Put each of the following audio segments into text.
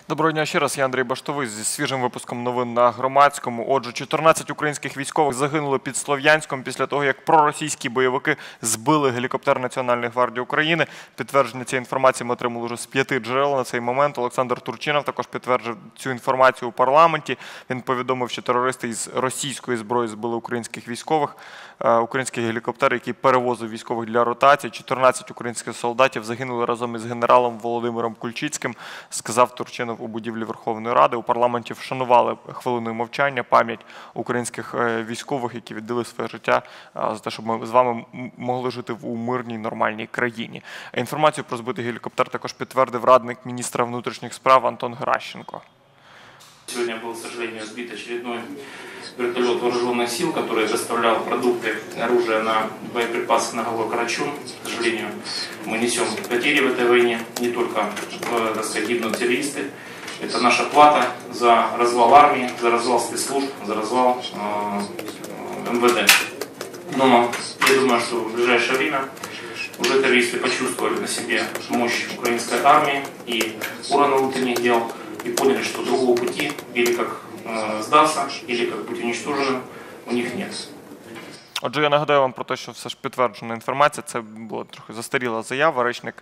Доброго дня ще раз, я Андрій Баштовий зі свіжим випуском новин на Громадському. Отже, 14 українських військових загинули під Слов'янськом після того, як проросійські бойовики збили гелікоптер Національної гвардії України. Підтвердження цієї інформації ми отримали вже з 5 джерел на цей момент. Олександр Турчинов також підтвердив цю інформацію у парламенті. Він повідомив, що терористи із російської зброї збили українських військових. Український гелікоптер, який перевозив військових для ротації. 14 українських солдатів загинули разом із генералом Володимиром Кульчицьким, сказав Турчинов у будівлі Верховної Ради. У парламенті вшанували хвилиною мовчання пам'ять українських військових, які віддали своє життя за те, щоб ми з вами могли жити в мирній, нормальній країні. Інформацію про збитий гелікоптер також підтвердив радник міністра внутрішніх справ Антон Геращенко. Сегодня был, к сожалению, сбит очередной вертолет вооруженных сил, который доставлял продукты, оружие на боеприпасы на ГВ Карачун. К сожалению, мы несем потери в этой войне, не только, так сказать, гибнут террористы. Это наша плата за развал армии, за развал спецслужб, за развал МВД. Но я думаю, что в ближайшее время уже террористы почувствовали на себе мощь украинской армии и органов внутренних дел, и поняли, что другого пути, или как сдаться, или как быть уничтоженным, у них нет. Отже, я нагадаю вам про те, що все ж підтверджена інформація. Це була трохи застаріла заява. Речник,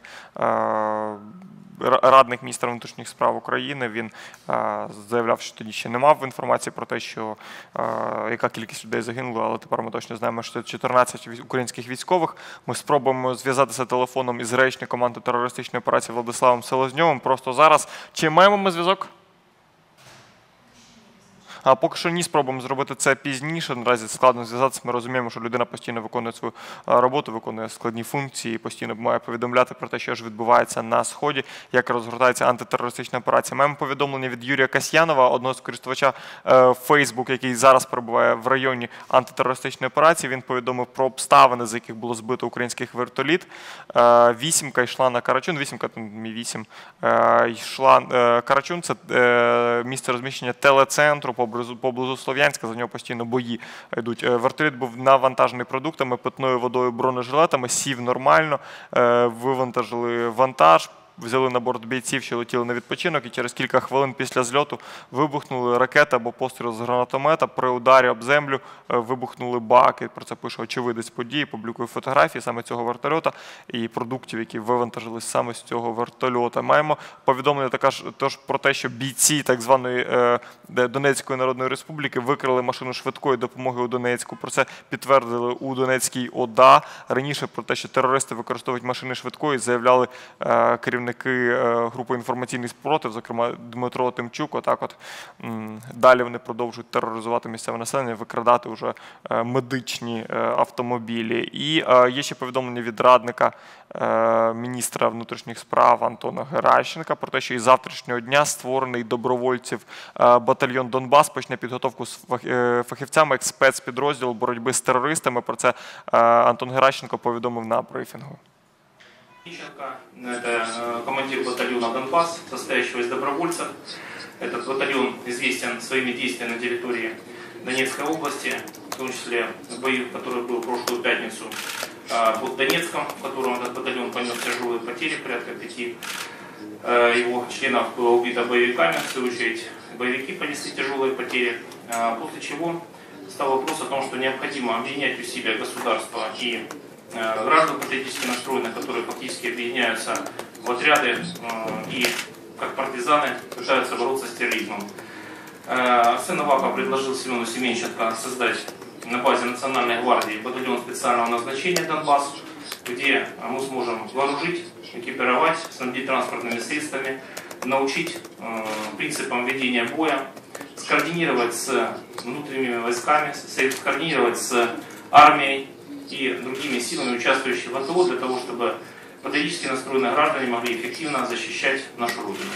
радник міністра внутрішніх справ України, він заявляв, що тоді ще не мав інформації про те, що яка кількість людей загинула, але тепер ми точно знаємо, що це 14 українських військових. Ми спробуємо зв'язатися телефоном із речником антитерористичної операції Владиславом Селезньовим просто зараз. Чи маємо ми зв'язок? А поки що ні, спробуємо зробити це пізніше. Наразі складно зв'язатися. Ми розуміємо, що людина постійно виконує свою роботу, виконує складні функції і постійно має повідомляти про те, що ж відбувається на Сході, як розгортається антитерористична операція. Маємо повідомлення від Юрія Касьянова, одного з користувача Facebook, який зараз перебуває в районі антитерористичної операції. Він повідомив про обставини, за яких було збито український вертоліт. Вісімка йшла на Карачун. Вісімка, Мі-8, йшла Карачун. Це місце розміщення телецентру поблизу Слов'янська, за нього постійно бої йдуть. Вертоліт був навантажений продуктами, питною водою, бронежилетами, сів нормально, вивантажили вантаж, взяли на борт бійців, що летіли на відпочинок, і через кілька хвилин після зльоту вибухнули ракети або постріл з гранатомета. При ударі об землю вибухнули баки. Про це пише очевидець події, публікує фотографії саме цього вертольота і продуктів, які вивантажились саме з цього вертольота. Маємо повідомлення також про те, що бійці так званої Донецької Народної Республіки викрили машину швидкої допомоги у Донецьку. Про це підтвердили у Донецькій ОДА. Раніше про те, що терористи використовують машини швидкої, заявляли керівники групи «Інформаційний спротив», зокрема Дмитро Тимчук. Отак от далі вони продовжують тероризувати місцеве населення, викрадати вже медичні автомобілі. І є ще повідомлення від радника міністра внутрішніх справ Антона Геращенка про те, що із завтрашнього дня створений добровольців батальйон «Донбас» почне підготовку з фахівцями як спецпідрозділу боротьби з терористами. Про це Антон Геращенко повідомив на брифінгу. Это командир батальона «Донбас», состоящего из добровольцев. Этот батальон известен своими действиями на территории Донецкой области, в том числе бои, который был в прошлую пятницу под Донецком, в котором этот батальон понес тяжелые потери, порядка 5 его членов было убито боевиками, в свою очередь боевики понесли тяжелые потери, после чего стал вопрос о том, что необходимо объединять усилия государства и граждан патриотически настроенных, которые фактически объединяются в отряды и как партизаны пытаются бороться с терроризмом. Арсен Аваков предложил Семену Семенченко создать на базе Национальной гвардии батальон специального назначения «Донбасс», где мы сможем вооружить, экипировать, снабдить транспортными средствами, научить принципам ведения боя, скоординировать с внутренними войсками, скоординировать с армией и другими силами, участвующими в АТО, для того, чтобы патриотически настроенные граждане могли эффективно защищать нашу Родину.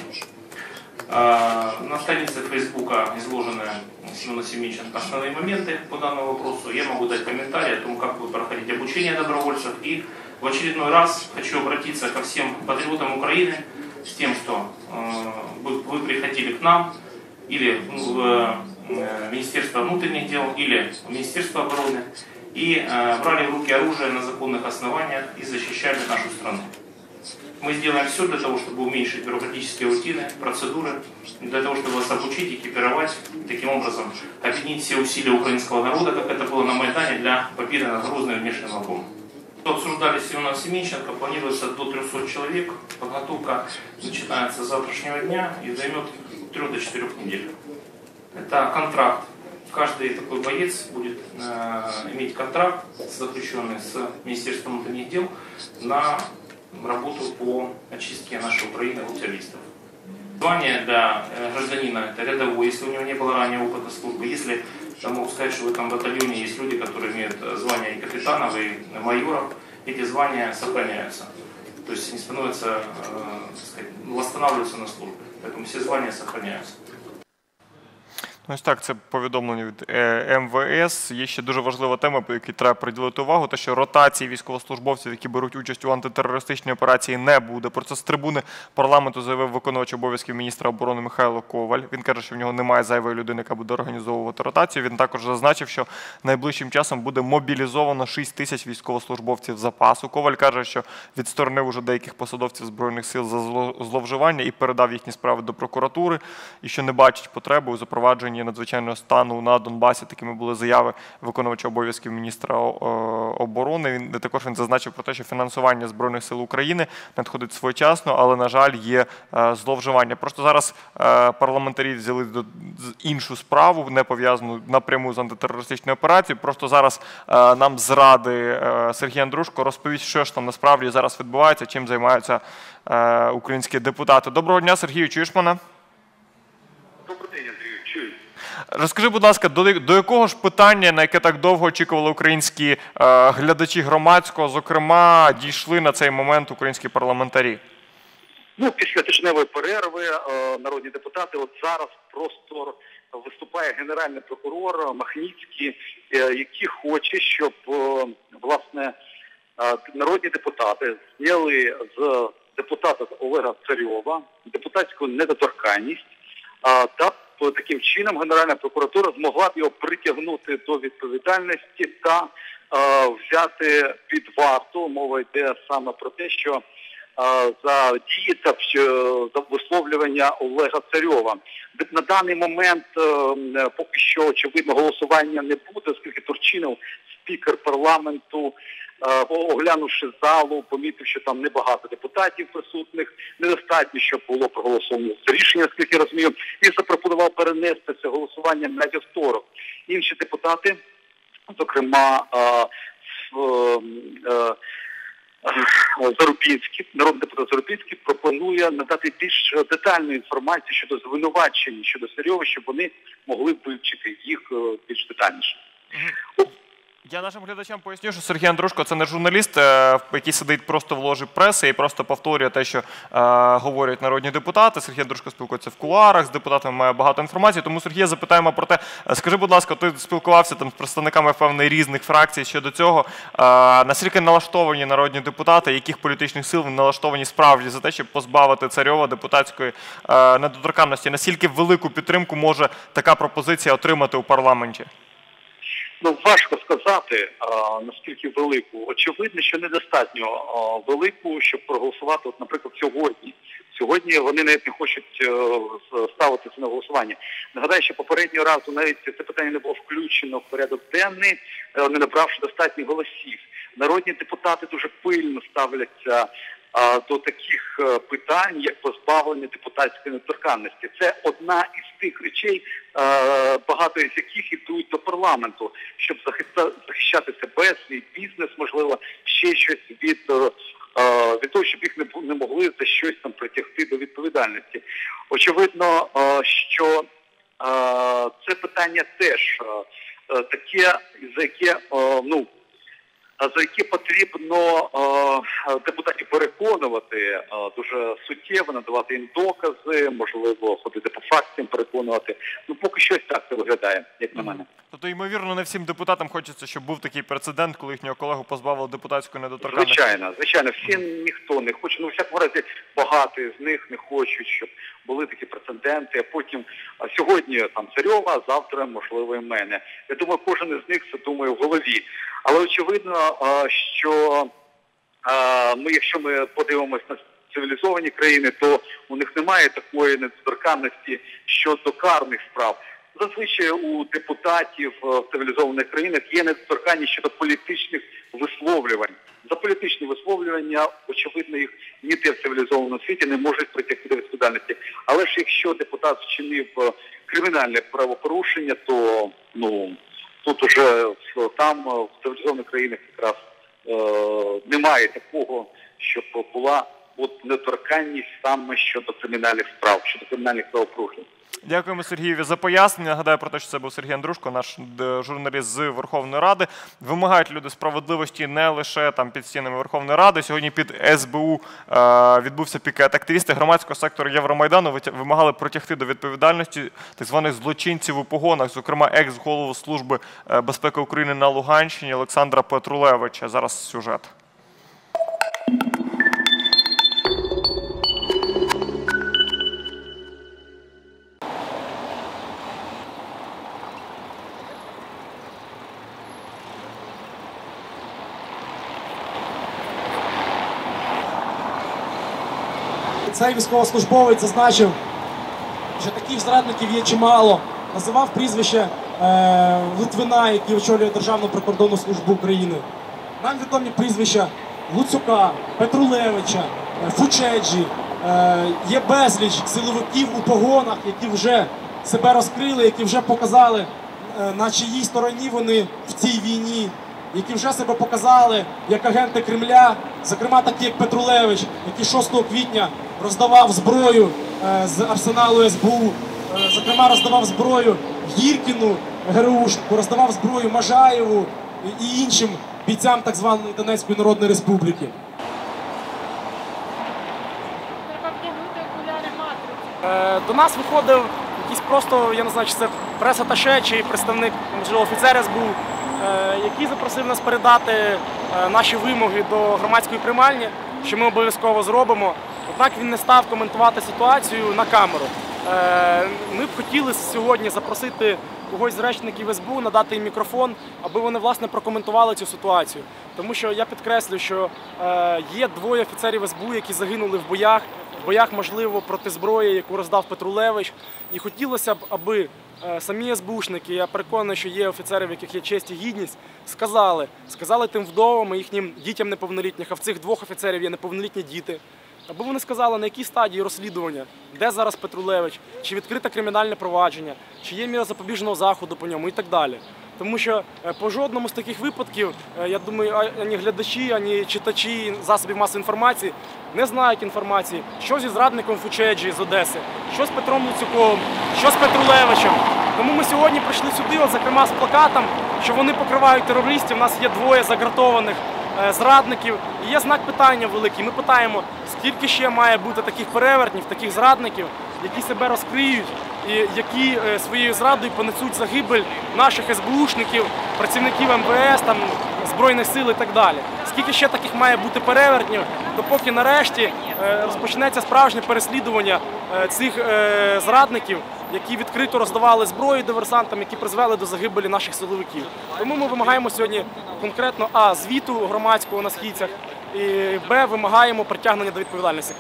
На странице Фейсбука изложены Семену Семенченко основные моменты по данному вопросу. Я могу дать комментарий о том, как будет проходить обучение добровольцев. И в очередной раз хочу обратиться ко всем патриотам Украины с тем, что вы приходили к нам или в Министерство внутренних дел, или в Министерство обороны, и брали в руки оружие на законных основаниях и защищали нашу страну. Мы сделаем все для того, чтобы уменьшить бюрократические рутины, процедуры, для того, чтобы вас обучить, экипировать, таким образом объединить все усилия украинского народа, как это было на Майдане, для победы над Грозным и внешним врагом. Обсуждали Семена Семенченко, планируется до 300 человек. Подготовка начинается с завтрашнего дня и займет от 3 до 4 недель. Это контракт. Каждый такой боец будет иметь контракт, заключенный с Министерством внутренних дел, на работу по очистке нашей Украины от террористов. Звание для гражданина – это рядовой, если у него не было раннего опыта службы. Если, я могу сказать, что в этом батальоне есть люди, которые имеют звания и капитанов, и майоров, эти звания сохраняются. То есть они становятся, так сказать, восстанавливаются на службе. Поэтому все звания сохраняются. Ось так, це повідомлення від МВС. Є ще дуже важлива тема, по якій треба приділити увагу, те, що ротації військовослужбовців, які беруть участь у антитерористичній операції, не буде. Про це з трибуни парламенту заявив виконувач обов'язків міністра оборони Михайло Коваль. Він каже, що в нього немає зайвої людини, яка буде організовувати ротацію. Він також зазначив, що найближчим часом буде мобілізовано 6 тисяч військовослужбовців запасу. Коваль каже, що відсторонив уже деяких посадовців Збройних сил за зловживання і передав їхні справи до прокуратури, і що не бачить потреби у запровадженні надзвичайного стану на Донбасі. Такими були заяви виконувача обов'язків міністра оборони. Він зазначив про те, що фінансування Збройних сил України надходить своєчасно, але, на жаль, є зловживання. Просто зараз парламентарі взяли іншу справу, не пов'язану напряму з антитерористичною операцією. Просто зараз нам з Ради Сергій Андрушко розповість, що ж там насправді зараз відбувається, чим займаються українські депутати. Доброго дня, Сергію, чуєш мене? Добрий день, Андрію, чую. Розкажи, будь ласка, до якого ж питання, на яке так довго очікували українські глядачі громадського, зокрема, дійшли на цей момент українські парламентарі? Після тижневої перерви народні депутати, от зараз просто виступає генеральний прокурор Махніцький, який хоче, щоб, власне, народні депутати зняли з депутата Олега Царьова депутатську недоторканність, та таким чином Генеральна прокуратура змогла б його притягнути до відповідальності та взяти під варту. Мова йде саме про те, що за дії та за висловлювання Олега Царьова. На даний момент поки що, очевидно, голосування не буде, оскільки Турчинов, спікер парламенту, оглянувши залу, помітив, що там небагато депутатів присутних, недостатньо, щоб було проголосовано це рішення, наскільки я розумію, і запропонував перенести це голосування на вівторок. Інші депутати, зокрема Зарубінський, народний депутат Зарубінський, пропонує надати більш детальну інформацію щодо звинувачень щодо Царьова, щоб вони могли вивчити їх більш детальніше. Я нашим глядачам поясню, що Сергій Андрушко – це не журналіст, який сидить просто в ложі преси і просто повторює те, що говорять народні депутати. Сергій Андрушко спілкується в кулуарах з депутатами, має багато інформації. Тому, Сергія, запитаємо про те, скажи, будь ласка, ти спілкувався там з представниками певної різних фракцій щодо цього. Наскільки налаштовані народні депутати, яких політичних сил налаштовані справді за те, щоб позбавити Царьова депутатської недоторканності? Наскільки велику підтримку може така пропозиція отримати у парламенті? Важко сказати, наскільки велику. Очевидно, що недостатньо велику, щоб проголосувати, от, наприклад, сьогодні. Сьогодні вони навіть не хочуть ставити це на голосування. Нагадаю, що попереднього разу навіть це питання не було включено в порядок денний, не набравши достатньо голосів. Народні депутати дуже пильно ставляться до таких питань, як позбавлення депутатської недоторканності. Це одна із тих речей, багато із яких йдуть до парламенту, щоб захищати себе, свій бізнес, можливо, ще щось від того, щоб їх не могли за щось там притягти до відповідальності. Очевидно, що це питання теж таке, за яке потрібно депутатів переконувати, дуже суттєво, надавати їм докази, можливо, ходити по фракціям, переконувати. Поки що так це виглядає, як на мене. Тобто, ймовірно, не всім депутатам хочеться, щоб був такий прецедент, коли їхнього колегу позбавили депутатської недоторканності? Звичайно. Ніхто не хоче. У всякому разі, багато з них не хочуть, щоб були такі прецеденти, а потім сьогодні там Царьова, а завтра, можливо, і мене. Я думаю, кожен із них це думає в голові. Але очевидно, що Якщо ми подивимось на цивілізовані країни, то у них немає такої недоторканності щодо карних справ. Зазвичай у депутатів в цивілізованих країнах є недоторканність щодо політичних висловлювань. За політичні висловлювання, очевидно, їх ніде в цивілізованому світі не можуть притягти до відповідальності. Але ж якщо депутат вчинив кримінальне правопорушення, то тут уже там в цивілізованих країнах якраз немає такого, щоб була недоторканність саме щодо кримінальних справ, щодо кримінальних правопорушень. Дякуємо Сергієві за пояснення. Нагадаю про те, що це був Сергій Андрушко, наш журналіст з Верховної Ради. Вимагають люди справедливості не лише там під стінами Верховної Ради. Сьогодні під СБУ відбувся пікет. Активісти громадського сектору Євромайдану вимагали притягти до відповідальності так званих злочинців у погонах, зокрема екс-голову Служби безпеки України на Луганщині Олександра Петрулевича. Зараз сюжет. Цей військовослужбовець зазначив, що таких зрадників є чимало. Називав прізвище Литвина, який очолює Державну прикордонну службу України. Нам відомі прізвища Луцюка, Петрулевича, Фучеджі. Є безліч силовиків у погонах, які вже себе розкрили, які вже показали, на чиїй стороні вони в цій війні, які вже себе показали як агенти Кремля, зокрема такі як Петрулевич, який 6 квітня роздавав зброю з арсеналу СБУ, зокрема роздавав зброю Гіркіну, ГРУшнику, роздавав зброю Можаєву і іншим бійцям так званої Донецької Народної Республіки. Треба вдягнути окуляри матриці. До нас виходив якийсь просто, я не знаю, чи це прес-аташе, чи представник, можливо, офіцер СБУ, який запросив нас передати наші вимоги до громадської приймальні, що ми обов'язково зробимо. Однак він не став коментувати ситуацію на камеру. Ми б хотіли сьогодні запросити когось з речників СБУ, надати їм мікрофон, аби вони, власне, прокоментували цю ситуацію. Тому що я підкреслю, що є 2 офіцерів СБУ, які загинули в боях, можливо, проти зброї, яку роздав Петрулевич. І хотілося б, аби самі СБУшники, я переконаний, що є офіцери, в яких є честь і гідність, сказали тим вдовам і їхнім дітям неповнолітніх, а в цих 2 офіцерів є неповнолітні діти, аби вони сказали, на якій стадії розслідування, де зараз Петрулевич, чи відкрите кримінальне провадження, чи є міра запобіжного заходу по ньому і так далі. Тому що по жодному з таких випадків, я думаю, ані глядачі, ані читачі засобів масової інформації не знають інформації, що зі зрадником Фучеджі з Одеси, що з Петром Луцюковим, що з Петрулевичем. Тому ми сьогодні прийшли сюди, зокрема з плакатом, що вони покривають терористів. У нас є 2 загратованих зрадників. І є знак питання великий. Ми питаємо, скільки ще має бути таких перевертнів, таких зрадників, які себе розкриють і які своєю зрадою понесуть загибель наших СБУшників, працівників МВС, там, Збройних сил і так далі. Скільки ще таких має бути перевертнів, допоки нарешті розпочнеться справжнє переслідування цих зрадників, які відкрито роздавали зброю диверсантам, які призвели до загибелі наших силовиків. Тому ми вимагаємо сьогодні конкретно звіту громадського на східцях, і вимагаємо притягнення до відповідальності.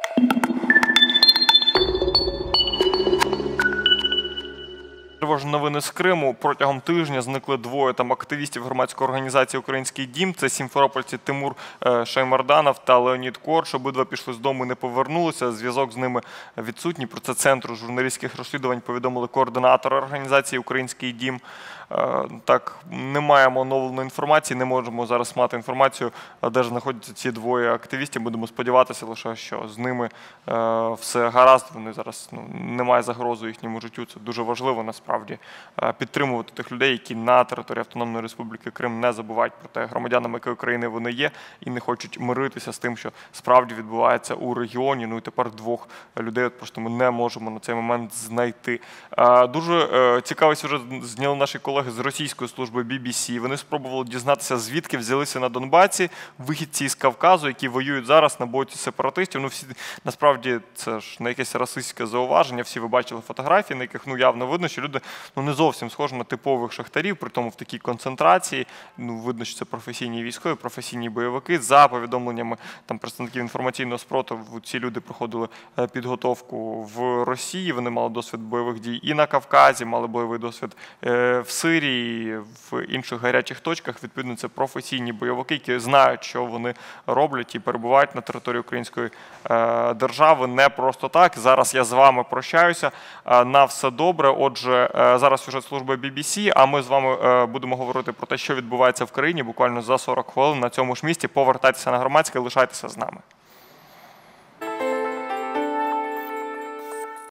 Тривожні новини з Криму. Протягом тижня зникли 2 там активістів громадської організації «Український дім». Це сімферопольці Тимур Шаймарданов та Леонід Корж. Обидва пішли з дому і не повернулися. Зв'язок з ними відсутній. Про це Центру журналістських розслідувань повідомили координатори організації «Український дім». Так, не маємо оновленої інформації, не можемо зараз мати інформацію, де ж знаходяться ці 2 активістів. Будемо сподіватися лише, що з ними все гаразд, вони зараз, немає загрози їхньому життю. Це дуже важливо, насправді, підтримувати тих людей, які на території Автономної Республіки Крим не забувають про те, громадянами якої країни вони є, і не хочуть миритися з тим, що справді відбувається у регіоні. Ну і тепер 2 людей просто ми не можемо на цей момент знайти. Дуже цікавий сюжет зняли наші колеги колеги з російської служби BBC. Вони спробували дізнатися, звідки взялися на Донбасі вихідці з Кавказу, які воюють зараз на боці сепаратистів. Ну, всі, насправді, це ж не якесь расистське зауваження. Всі ви бачили фотографії, на яких явно видно, що люди не зовсім схожі на типових шахтарів, при тому в такій концентрації. Видно, що це професійні військові, професійні бойовики. За повідомленнями представників інформаційного спротиву, ці люди проходили підготовку в Росії, вони мали досвід бойових дій і на Кавказі, мали бойовий досвід в Сирії, в інших гарячих точках. Відповідно, це професійні бойовики, які знають, що вони роблять і перебувають на території української держави не просто так. Зараз я з вами прощаюся. На все добре. Отже, зараз сюжет служби BBC, а ми з вами будемо говорити про те, що відбувається в країні буквально за 40 хвилин на цьому ж місці. Повертайтеся на Громадське, лишайтеся з нами.